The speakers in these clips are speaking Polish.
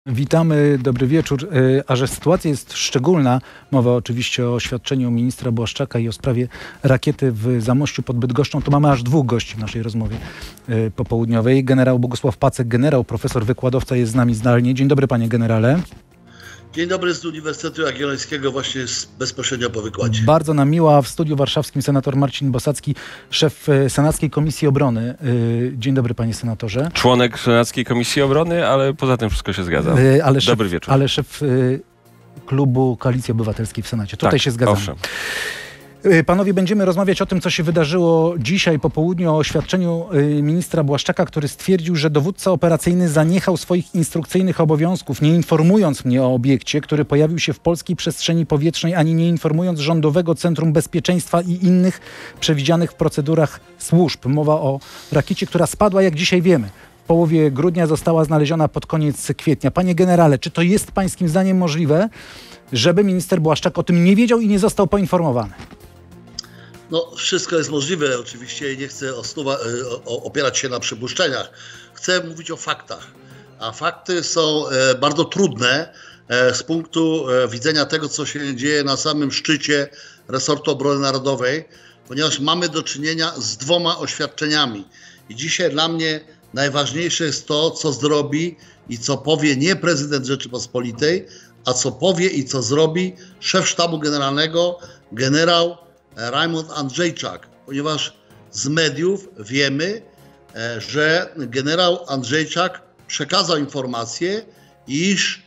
Witamy, dobry wieczór. A że sytuacja jest szczególna, mowa oczywiście o oświadczeniu ministra Błaszczaka i o sprawie rakiety w Zamościu pod Bydgoszczą, to mamy aż dwóch gości w naszej rozmowie popołudniowej. Generał Bogusław Pacek, generał, profesor, wykładowca jest z nami zdalnie. Dzień dobry, panie generale. Dzień dobry z Uniwersytetu Jagiellońskiego, właśnie bezpośrednio po wykładzie. Bardzo nam miło, a w studiu warszawskim senator Marcin Bosacki, szef Senackiej Komisji Obrony. Dzień dobry, panie senatorze. Członek Senackiej Komisji Obrony, ale poza tym wszystko się zgadza. Dobry wieczór. Ale szef klubu Koalicji Obywatelskiej w Senacie. Tutaj się zgadzamy. Owszem. Panowie, będziemy rozmawiać o tym, co się wydarzyło dzisiaj po południu, o oświadczeniu ministra Błaszczaka, który stwierdził, że dowódca operacyjny zaniechał swoich instrukcyjnych obowiązków, nie informując mnie o obiekcie, który pojawił się w polskiej przestrzeni powietrznej, ani nie informując Rządowego Centrum Bezpieczeństwa i innych przewidzianych w procedurach służb. Mowa o rakiecie, która spadła, jak dzisiaj wiemy. W połowie grudnia została znaleziona pod koniec kwietnia. Panie generale, czy to jest pańskim zdaniem możliwe, żeby minister Błaszczak o tym nie wiedział i nie został poinformowany? No, wszystko jest możliwe oczywiście i nie chcę opierać się na przypuszczeniach. Chcę mówić o faktach, a fakty są bardzo trudne z punktu widzenia tego, co się dzieje na samym szczycie resortu obrony narodowej, ponieważ mamy do czynienia z dwoma oświadczeniami. I dzisiaj dla mnie najważniejsze jest to, co zrobi i co powie nie prezydent Rzeczypospolitej, a co powie i co zrobi szef sztabu generalnego, generał Rajmund Andrzejczak, ponieważ z mediów wiemy, że generał Andrzejczak przekazał informację, iż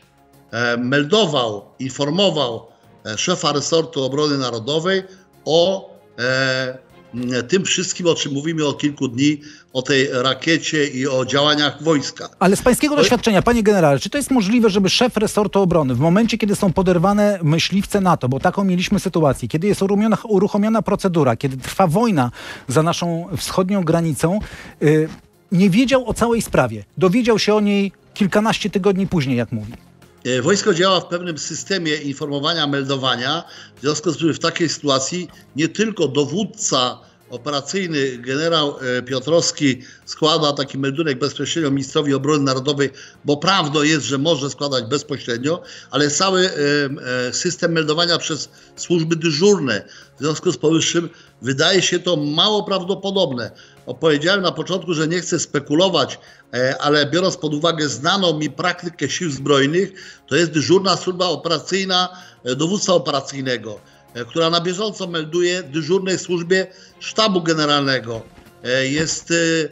informował szefa resortu obrony narodowej o tym wszystkim, o czym mówimy od kilku dni, o tej rakiecie i o działaniach wojska. Ale z pańskiego doświadczenia, panie generale, czy to jest możliwe, żeby szef resortu obrony w momencie, kiedy są poderwane myśliwce NATO, bo taką mieliśmy sytuację, kiedy jest uruchomiona procedura, kiedy trwa wojna za naszą wschodnią granicą, nie wiedział o całej sprawie. Dowiedział się o niej kilkanaście tygodni później, jak mówi. Wojsko działa w pewnym systemie informowania, meldowania, w związku z czym w takiej sytuacji nie tylko dowódca operacyjny generał Piotrowski składa taki meldunek bezpośrednio ministrowi obrony narodowej, bo prawdą jest, że może składać bezpośrednio, ale cały system meldowania przez służby dyżurne. W związku z powyższym wydaje się to mało prawdopodobne. Powiedziałem na początku, że nie chcę spekulować, ale biorąc pod uwagę znaną mi praktykę sił zbrojnych, to jest dyżurna służba operacyjna dowództwa operacyjnego, która na bieżąco melduje dyżurnej służbie sztabu generalnego. Jest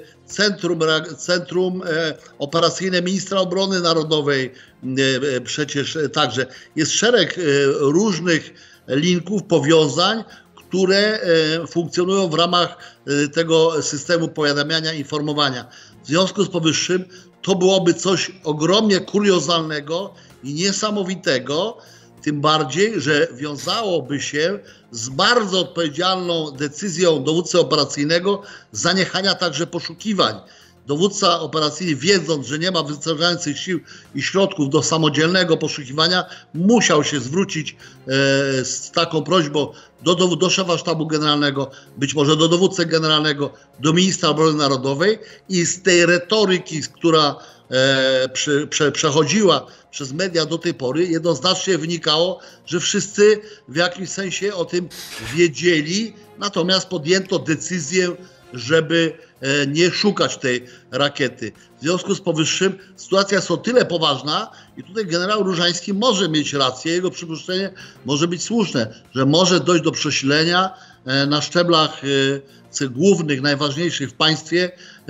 centrum operacyjne ministra obrony narodowej, przecież także. Jest szereg różnych linków, powiązań, które funkcjonują w ramach tego systemu powiadamiania, informowania. W związku z powyższym to byłoby coś ogromnie kuriozalnego i niesamowitego, tym bardziej, że wiązałoby się z bardzo odpowiedzialną decyzją dowódcy operacyjnego zaniechania także poszukiwań. Dowódca operacyjny, wiedząc, że nie ma wystarczających sił i środków do samodzielnego poszukiwania, musiał się zwrócić z taką prośbą do szefa sztabu generalnego, być może do dowódcy generalnego, do ministra obrony narodowej i z tej retoryki, która przechodziła przez media do tej pory, jednoznacznie wynikało, że wszyscy w jakimś sensie o tym wiedzieli, natomiast podjęto decyzję, żeby nie szukać tej rakiety. W związku z powyższym sytuacja jest o tyle poważna i tutaj generał Różański może mieć rację, jego przypuszczenie może być słuszne, że może dojść do przesilenia na szczeblach głównych, najważniejszych w państwie,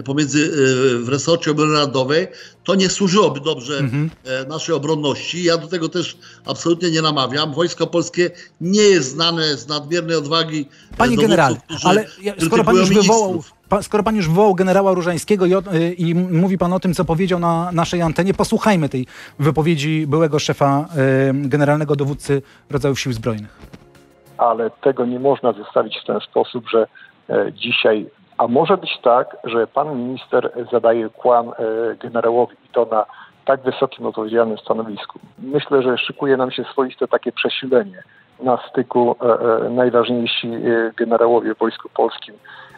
w resorcie obrony narodowej. To nie służyłoby dobrze naszej obronności. Ja do tego też absolutnie nie namawiam. Wojsko polskie nie jest znane z nadmiernej odwagi. Panie generale, ale skoro pan już wywołał generała Różańskiego i mówi pan o tym, co powiedział na naszej antenie, posłuchajmy tej wypowiedzi byłego szefa generalnego dowódcy rodzajów sił zbrojnych. Ale tego nie można zostawić w ten sposób, że dzisiaj, a może być tak, że pan minister zadaje kłam generałowi i to na tak wysokim odpowiedzialnym stanowisku. Myślę, że szykuje nam się swoiste takie przesilenie na styku najważniejsi generałowie w Wojsku Polskim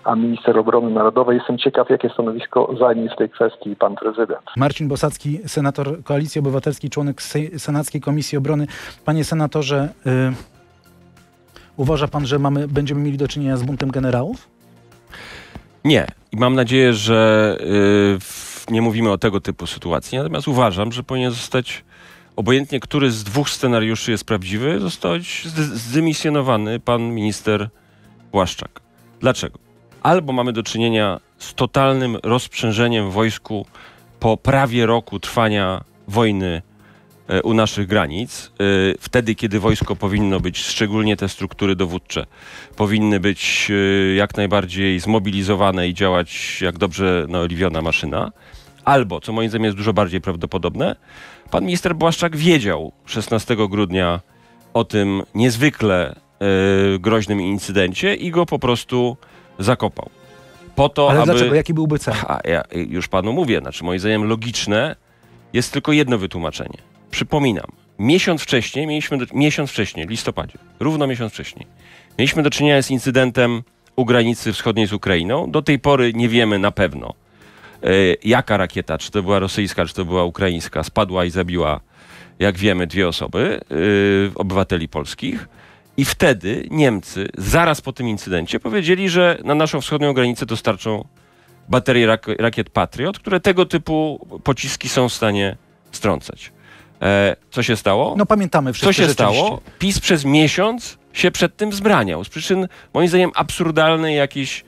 a minister obrony narodowej. Jestem ciekaw, jakie stanowisko zajmie w tej kwestii pan prezydent. Marcin Bosacki, senator Koalicji Obywatelskiej, członek Senackiej Komisji Obrony. Panie senatorze, uważa pan, że będziemy mieli do czynienia z buntem generałów? Nie. I mam nadzieję, że nie mówimy o tego typu sytuacji. Natomiast uważam, że powinien zostać, obojętnie który z dwóch scenariuszy jest prawdziwy, zostać zdymisjonowany pan minister Błaszczak. Dlaczego? Albo mamy do czynienia z totalnym rozprzężeniem w wojsku po prawie roku trwania wojny u naszych granic, wtedy, kiedy wojsko powinno być, szczególnie te struktury dowódcze, powinny być jak najbardziej zmobilizowane i działać jak dobrze naoliwiona maszyna. Albo, co moim zdaniem jest dużo bardziej prawdopodobne, pan minister Błaszczak wiedział 16 grudnia o tym niezwykle groźnym incydencie i go po prostu zakopał. Po to, ale dlaczego? Jaki byłby cel? Ja już panu mówię, moim zdaniem logiczne jest tylko jedno wytłumaczenie. Przypominam, miesiąc wcześniej, w listopadzie, równo miesiąc wcześniej, mieliśmy do czynienia z incydentem u granicy wschodniej z Ukrainą. Do tej pory nie wiemy na pewno, jaka rakieta, czy to była rosyjska, czy to była ukraińska, spadła i zabiła, jak wiemy, 2 osoby, obywateli polskich. I wtedy Niemcy, zaraz po tym incydencie, powiedzieli, że na naszą wschodnią granicę dostarczą baterie rakiet Patriot, które tego typu pociski są w stanie strącać. Co się stało? No pamiętamy wszyscy. Co się stało? PiS przez miesiąc się przed tym wzbraniał. Z przyczyn, moim zdaniem, absurdalnej jakiejś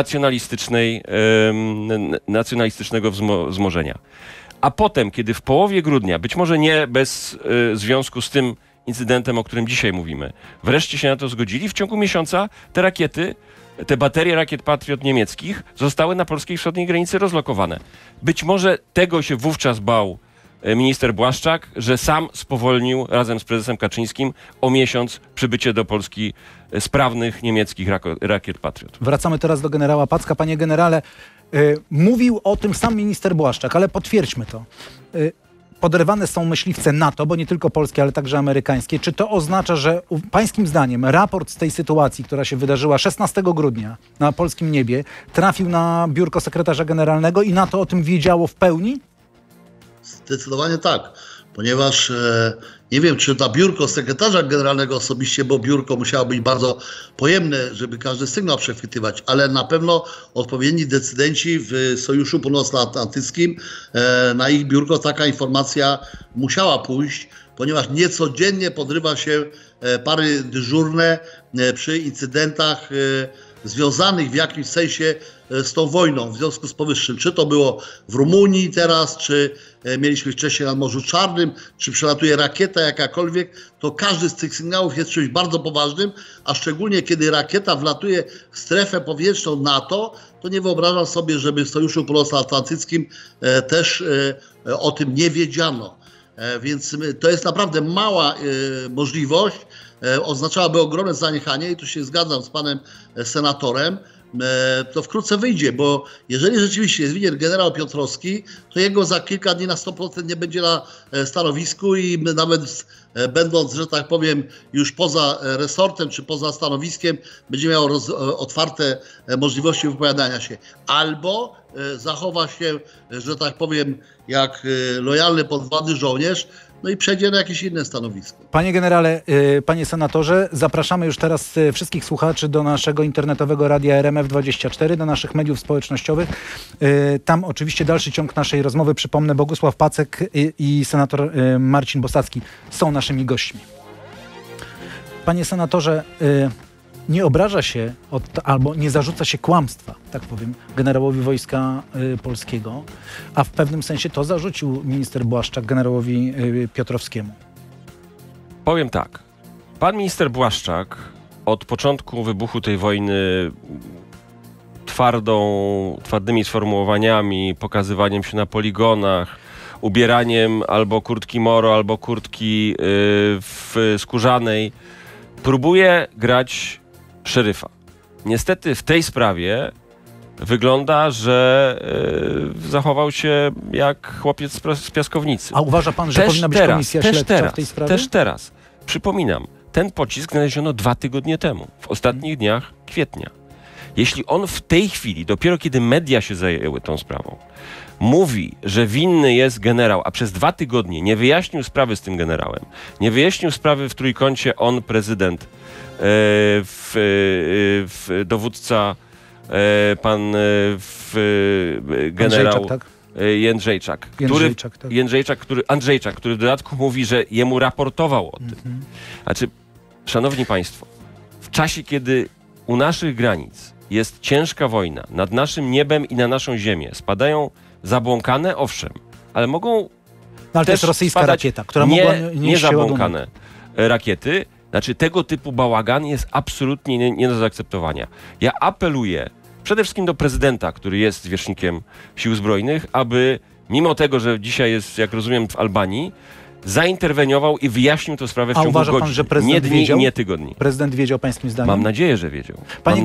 nacjonalistycznego wzmożenia. A potem, kiedy w połowie grudnia, być może nie bez związku z tym incydentem, o którym dzisiaj mówimy, wreszcie się na to zgodzili, w ciągu miesiąca te rakiety, te baterie rakiet Patriot niemieckich zostały na polskiej wschodniej granicy rozlokowane. Być może tego się wówczas bał minister Błaszczak, że sam spowolnił razem z prezesem Kaczyńskim o miesiąc przybycie do Polski sprawnych niemieckich rakiet Patriot. Wracamy teraz do generała Packa. Panie generale, mówił o tym sam minister Błaszczak, ale potwierdźmy to. Podrywane są myśliwce NATO, bo nie tylko polskie, ale także amerykańskie. Czy to oznacza, że pańskim zdaniem raport z tej sytuacji, która się wydarzyła 16 grudnia na polskim niebie, trafił na biurko sekretarza generalnego i NATO o tym wiedziało w pełni? Zdecydowanie tak, ponieważ nie wiem, czy na biurko sekretarza generalnego osobiście, bo biurko musiało być bardzo pojemne, żeby każdy sygnał przechwytywać, ale na pewno odpowiedni decydenci w Sojuszu Północnoatlantyckim, na ich biurko taka informacja musiała pójść, ponieważ niecodziennie podrywa się pary dyżurne przy incydentach związanych w jakimś sensie z tą wojną w związku z powyższym. Czy to było w Rumunii teraz, czy mieliśmy wcześniej na Morzu Czarnym, czy przelatuje rakieta jakakolwiek, to każdy z tych sygnałów jest czymś bardzo poważnym, a szczególnie kiedy rakieta wlatuje w strefę powietrzną NATO, to nie wyobrażam sobie, żeby w Sojuszu Północnoatlantyckim też o tym nie wiedziano. Więc to jest naprawdę mała możliwość, oznaczałaby ogromne zaniechanie i tu się zgadzam z panem senatorem, to wkrótce wyjdzie, bo jeżeli rzeczywiście jest winien generał Piotrowski, to jego za kilka dni na 100% nie będzie na stanowisku i nawet będąc, że tak powiem, już poza resortem czy poza stanowiskiem, będzie miał otwarte możliwości wypowiadania się. Albo zachowa się, że tak powiem, jak lojalny podwładny żołnierz, no i przejdzie na jakieś inne stanowisko. Panie generale, panie senatorze, zapraszamy już teraz wszystkich słuchaczy do naszego internetowego radia RMF24, do naszych mediów społecznościowych. Tam oczywiście dalszy ciąg naszej rozmowy. Przypomnę, Bogusław Pacek i senator Marcin Bosacki są naszymi gośćmi. Panie senatorze, nie obraża się albo nie zarzuca się kłamstwa, tak powiem, generałowi Wojska Polskiego, a w pewnym sensie to zarzucił minister Błaszczak generałowi Piotrowskiemu. Powiem tak. Pan minister Błaszczak od początku wybuchu tej wojny twardymi sformułowaniami, pokazywaniem się na poligonach, ubieraniem albo kurtki moro, albo kurtki skórzanej, próbuje grać szeryfa. Niestety w tej sprawie wygląda, że zachował się jak chłopiec z piaskownicy. A uważa pan, że powinna być komisja śledcza w tej sprawie? Też teraz. Przypominam, ten pocisk znaleziono 2 tygodnie temu, w ostatnich dniach kwietnia. Jeśli on w tej chwili, dopiero kiedy media się zajęły tą sprawą, mówi, że winny jest generał, a przez 2 tygodnie nie wyjaśnił sprawy z tym generałem, nie wyjaśnił sprawy w trójkącie on, prezydent, dowódca, pan generał Andrzejczak, tak? Andrzejczak, który w dodatku mówi, że jemu raportował o tym. Znaczy, szanowni państwo, w czasie, kiedy u naszych granic jest ciężka wojna, nad naszym niebem i na naszą ziemię spadają zabłąkane, owszem, ale mogą No, ale to też jest rosyjska spadać rakieta, która mogła nie zabłąkane rakiety. Znaczy, tego typu bałagan jest absolutnie nie do zaakceptowania. Ja apeluję przede wszystkim do prezydenta, który jest zwierzchnikiem Sił Zbrojnych, aby mimo tego, że dzisiaj jest, jak rozumiem, w Albanii, zainterweniował i wyjaśnił tę sprawę w ciągu uważa pan, godzin, że prezydent nie dni, wiedział? nie tygodni. Prezydent wiedział pańskim zdaniem? Mam nadzieję, że wiedział.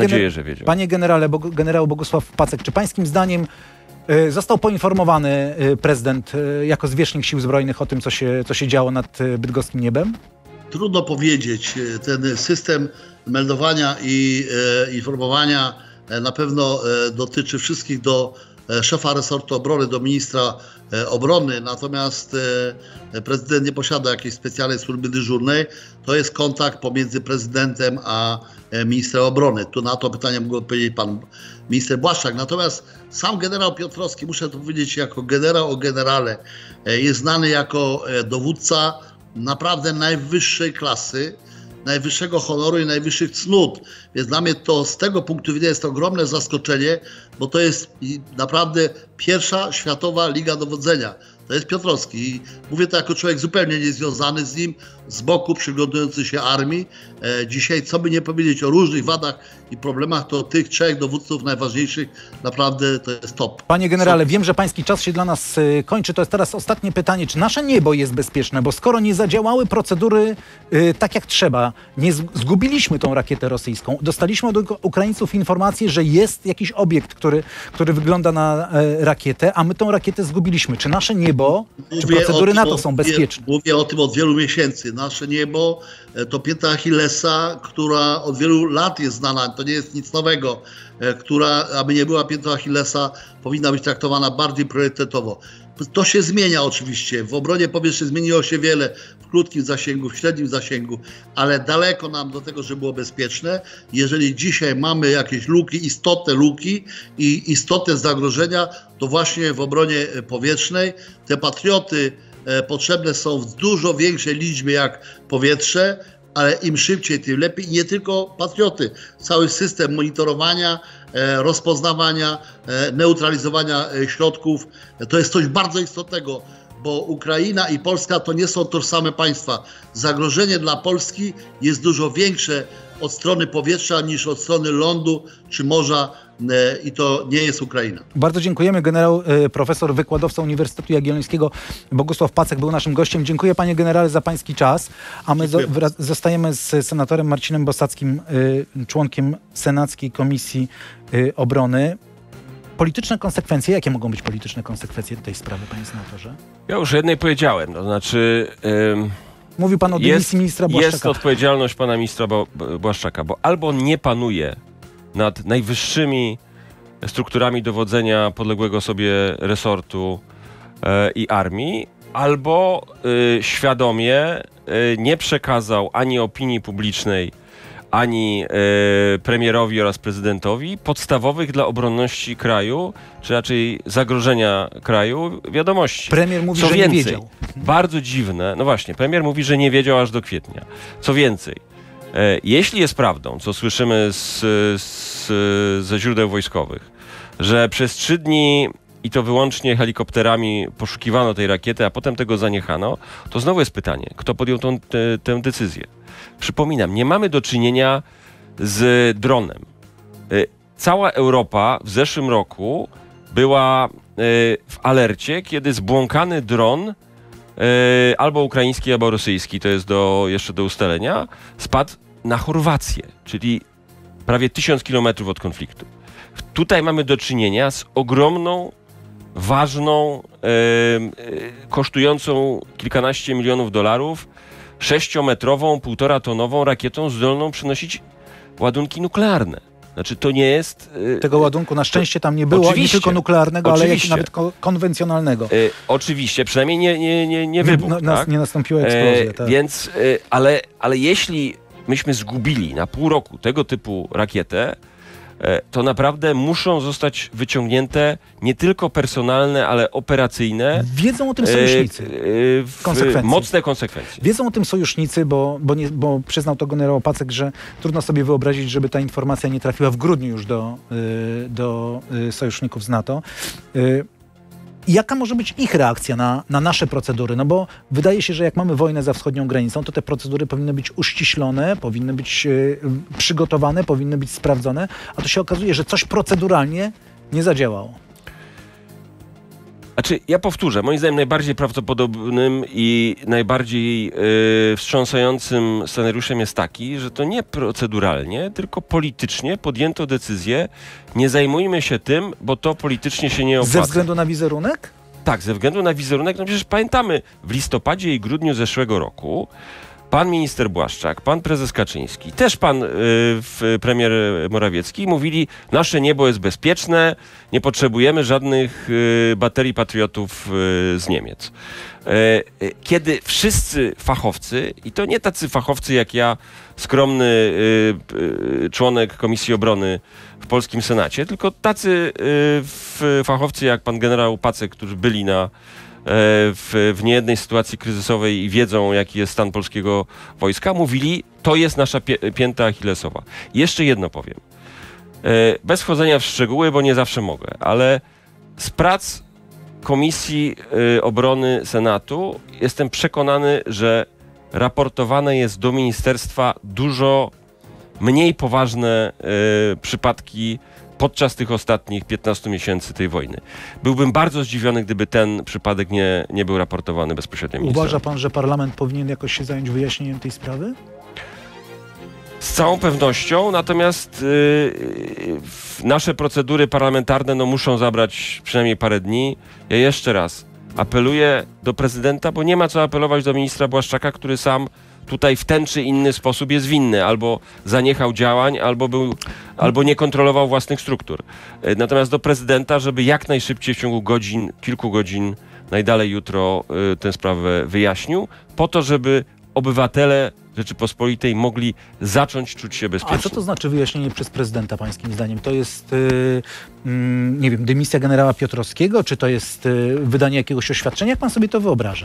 Panie generale, generał Bogusław Pacek, czy pańskim zdaniem został poinformowany prezydent jako zwierzchnik Sił Zbrojnych o tym, co się działo nad bydgoskim niebem? Trudno powiedzieć. Ten system meldowania i informowania na pewno dotyczy wszystkich do szefa resortu obrony, do ministra obrony, natomiast prezydent nie posiada jakiejś specjalnej służby dyżurnej. To jest kontakt pomiędzy prezydentem a ministrem obrony. Tu na to pytanie mógł odpowiedzieć pan minister Błaszczak. Natomiast sam generał Piotrowski, muszę to powiedzieć, jako generał o generale, jest znany jako dowódca naprawdę najwyższej klasy, najwyższego honoru i najwyższych cnót. Więc dla mnie to z tego punktu widzenia jest to ogromne zaskoczenie, bo to jest naprawdę pierwsza światowa liga dowodzenia. To jest Piotrowski. I mówię to jako człowiek zupełnie niezwiązany z nim, z boku przyglądający się armii. Dzisiaj, co by nie powiedzieć o różnych wadach i problemach, to tych 3 dowódców najważniejszych naprawdę to jest top. Panie generale, wiem, że pański czas się dla nas kończy. To jest teraz ostatnie pytanie. Czy nasze niebo jest bezpieczne? Bo skoro nie zadziałały procedury tak jak trzeba, nie zgubiliśmy tą rakietę rosyjską, dostaliśmy od Ukraińców informację, że jest jakiś obiekt, który wygląda na rakietę, a my tą rakietę zgubiliśmy. Czy nasze niebo, czy procedury NATO są bezpieczne? Mówię o tym od wielu miesięcy. Nasze niebo to pięta Achillesa, która od wielu lat jest znana, to nie jest nic nowego, która, aby nie była piętą Achillesa, powinna być traktowana bardziej priorytetowo. To się zmienia oczywiście. W obronie powietrznej zmieniło się wiele w krótkim zasięgu, w średnim zasięgu, ale daleko nam do tego, żeby było bezpieczne. Jeżeli dzisiaj mamy jakieś luki, istotne luki i istotne zagrożenia, to właśnie w obronie powietrznej te patrioty potrzebne są w dużo większej liczbie jak powietrze, ale im szybciej, tym lepiej. I nie tylko patrioty. Cały system monitorowania, rozpoznawania, neutralizowania środków, to jest coś bardzo istotnego, bo Ukraina i Polska to nie są tożsame państwa. Zagrożenie dla Polski jest dużo większe od strony powietrza niż od strony lądu czy morza i to nie jest Ukraina. Bardzo dziękujemy. Generał profesor, wykładowca Uniwersytetu Jagiellońskiego Bogusław Pacek był naszym gościem. Dziękuję panie generale za pański czas, a my zostajemy z senatorem Marcinem Bosackim, członkiem Senackiej Komisji Obrony. Polityczne konsekwencje, jakie mogą być polityczne konsekwencje tej sprawy, panie senatorze? Ja już jednej powiedziałem, to znaczy... Mówił pan o dymisji ministra Błaszczaka. Jest odpowiedzialność pana ministra Błaszczaka, bo albo on nie panuje nad najwyższymi strukturami dowodzenia podległego sobie resortu i armii, albo świadomie nie przekazał ani opinii publicznej, ani premierowi oraz prezydentowi podstawowych dla obronności kraju, czy raczej zagrożenia kraju wiadomości. Premier mówi, Co że więcej, nie wiedział. Bardzo dziwne, no właśnie, premier mówi, że nie wiedział aż do kwietnia. Co więcej, jeśli jest prawdą, co słyszymy ze źródeł wojskowych, że przez 3 dni i to wyłącznie helikopterami poszukiwano tej rakiety, a potem tego zaniechano, to znowu jest pytanie, kto podjął tę decyzję. Przypominam, nie mamy do czynienia z dronem. Cała Europa w zeszłym roku była w alercie, kiedy zbłąkany dron, albo ukraiński, albo rosyjski, to jest jeszcze do ustalenia, spadł na Chorwację, czyli prawie 1000 kilometrów od konfliktu. Tutaj mamy do czynienia z ogromną, ważną, kosztującą kilkanaście milionów dolarów, 6-metrową, 1,5-tonową rakietą zdolną przynosić ładunki nuklearne. Znaczy to nie jest... Tego ładunku na szczęście tam nie było, nie tylko nuklearnego, ale nawet konwencjonalnego. Oczywiście, przynajmniej nie wybuch. Tak? Nie nastąpiła eksplozja. Tak. Więc, ale jeśli myśmy zgubili na pół roku tego typu rakietę, to naprawdę muszą zostać wyciągnięte nie tylko personalne, ale operacyjne. Wiedzą o tym sojusznicy. Mocne konsekwencje. Wiedzą o tym sojusznicy, bo przyznał to generał Pacek, że trudno sobie wyobrazić, żeby ta informacja nie trafiła w grudniu już do sojuszników z NATO. Jaka może być ich reakcja na nasze procedury? No bo wydaje się, że jak mamy wojnę za wschodnią granicą, to te procedury powinny być uściślone, powinny być przygotowane, powinny być sprawdzone, a to się okazuje, że coś proceduralnie nie zadziałało. Znaczy, ja powtórzę, moim zdaniem najbardziej prawdopodobnym i najbardziej wstrząsającym scenariuszem jest taki, że to nie proceduralnie, tylko politycznie podjęto decyzję, nie zajmujmy się tym, bo to politycznie się nie opłaca. Ze względu na wizerunek? Tak, ze względu na wizerunek. No przecież pamiętamy, w listopadzie i grudniu zeszłego roku pan minister Błaszczak, pan prezes Kaczyński, też pan premier Morawiecki mówili, nasze niebo jest bezpieczne, nie potrzebujemy żadnych baterii patriotów z Niemiec. Kiedy wszyscy fachowcy, i to nie tacy fachowcy jak ja, skromny członek Komisji Obrony w polskim Senacie, tylko tacy fachowcy jak pan generał Pacek, którzy byli w niejednej sytuacji kryzysowej i wiedzą, jaki jest stan polskiego wojska, mówili, to jest nasza pięta achillesowa. I jeszcze jedno powiem. Bez wchodzenia w szczegóły, bo nie zawsze mogę, ale z prac Komisji Obrony Senatu jestem przekonany, że raportowane jest do ministerstwa dużo mniej poważne przypadki podczas tych ostatnich 15 miesięcy tej wojny. Byłbym bardzo zdziwiony, gdyby ten przypadek nie był raportowany bezpośrednio ministrowi. Uważa pan, że parlament powinien jakoś się zająć wyjaśnieniem tej sprawy? Z całą pewnością, natomiast nasze procedury parlamentarne muszą zabrać przynajmniej parę dni. Ja jeszcze raz apeluję do prezydenta, bo nie ma co apelować do ministra Błaszczaka, który sam tutaj w ten czy inny sposób jest winny. Albo zaniechał działań, albo nie kontrolował własnych struktur. Natomiast do prezydenta, żeby jak najszybciej w ciągu kilku godzin, najdalej jutro tę sprawę wyjaśnił, po to, żeby obywatele Rzeczypospolitej mogli zacząć czuć się bezpiecznie. A co to znaczy wyjaśnienie przez prezydenta, pańskim zdaniem? To jest, nie wiem, dymisja generała Piotrowskiego, czy to jest wydanie jakiegoś oświadczenia? Jak pan sobie to wyobraża?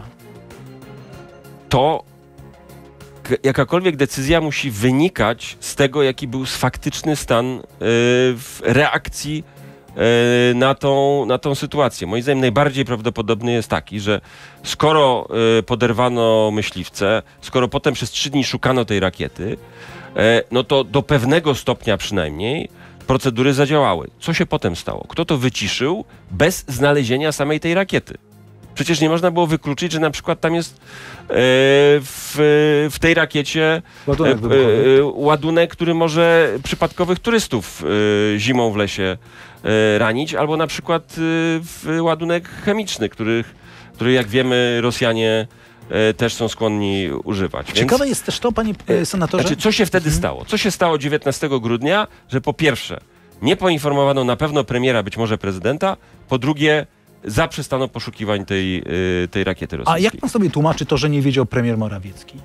To jakakolwiek decyzja musi wynikać z tego, jaki był faktyczny stan reakcji na tą sytuację. Moim zdaniem najbardziej prawdopodobny jest taki, że skoro poderwano myśliwce, skoro potem przez 3 dni szukano tej rakiety, no to do pewnego stopnia przynajmniej procedury zadziałały. Co się potem stało? Kto to wyciszył bez znalezienia samej tej rakiety? Przecież nie można było wykluczyć, że na przykład tam jest w tej rakiecie ładunek, który może przypadkowych turystów zimą w lesie ranić, albo na przykład ładunek chemiczny, który jak wiemy Rosjanie też są skłonni używać. Ciekawe jest też to, panie senatorze... Znaczy, co się wtedy stało? Co się stało 19 grudnia? Że po pierwsze nie poinformowano na pewno premiera, być może prezydenta, po drugie zaprzestano poszukiwań tej rakiety rosyjskiej. A jak pan sobie tłumaczy to, że nie wiedział premier Morawiecki?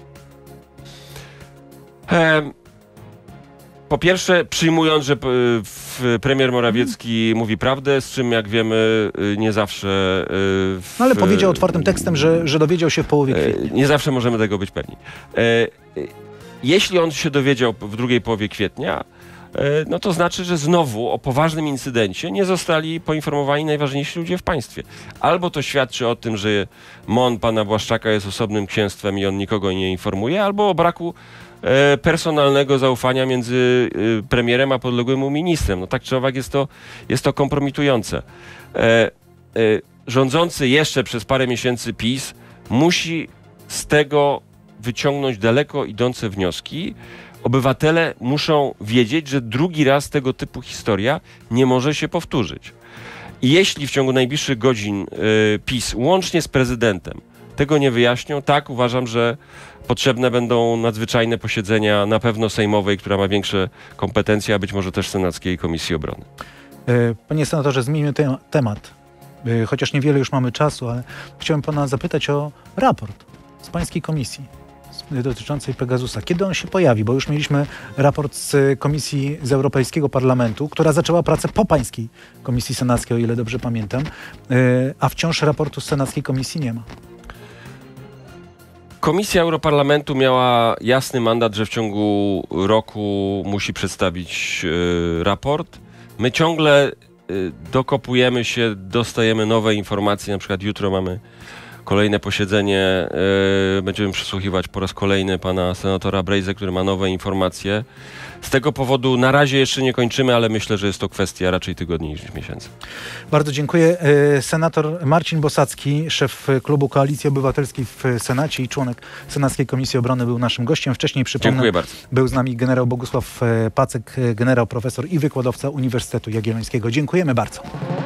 Po pierwsze, przyjmując, że premier Morawiecki mówi prawdę, z czym, jak wiemy, nie zawsze... No ale powiedział otwartym tekstem, że dowiedział się w połowie kwietnia. Nie zawsze możemy tego być pewni. Jeśli on się dowiedział w drugiej połowie kwietnia, no to znaczy, że znowu o poważnym incydencie nie zostali poinformowani najważniejsi ludzie w państwie. Albo to świadczy o tym, że MON pana Błaszczaka jest osobnym księstwem i on nikogo nie informuje, albo o braku personalnego zaufania między premierem a podległym mu ministrem. No tak czy owak jest to kompromitujące. Rządzący jeszcze przez parę miesięcy PiS musi z tego wyciągnąć daleko idące wnioski. Obywatele muszą wiedzieć, że drugi raz tego typu historia nie może się powtórzyć. I jeśli w ciągu najbliższych godzin PiS łącznie z prezydentem tego nie wyjaśnią, tak, uważam, że potrzebne będą nadzwyczajne posiedzenia, na pewno sejmowej, która ma większe kompetencje, a być może też Senackiej Komisji Obrony. Panie senatorze, zmieńmy temat. Chociaż niewiele już mamy czasu, ale chciałem pana zapytać o raport z pańskiej komisji dotyczącej Pegasusa. Kiedy on się pojawi? Bo już mieliśmy raport z komisji z Europejskiego Parlamentu, która zaczęła pracę po pańskiej komisji senackiej, o ile dobrze pamiętam, a wciąż raportu z senackiej komisji nie ma. Komisja Europarlamentu miała jasny mandat, że w ciągu roku musi przedstawić raport. My ciągle dokopujemy się, dostajemy nowe informacje. Na przykład jutro mamy kolejne posiedzenie. Będziemy przesłuchiwać po raz kolejny pana senatora Brejzę, który ma nowe informacje. Z tego powodu na razie jeszcze nie kończymy, ale myślę, że jest to kwestia raczej tygodni niż miesięcy. Bardzo dziękuję. Senator Marcin Bosacki, szef klubu Koalicji Obywatelskiej w Senacie i członek Senackiej Komisji Obrony, był naszym gościem. Wcześniej, przypomnę, Dziękuję bardzo. Był z nami generał Bogusław Pacek, generał, profesor i wykładowca Uniwersytetu Jagiellońskiego. Dziękujemy bardzo.